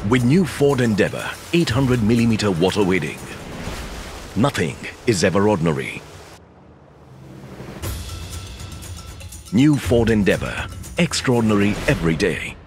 With new Ford Endeavour 800mm water wadding, nothing is ever ordinary. New Ford Endeavour, extraordinary every day.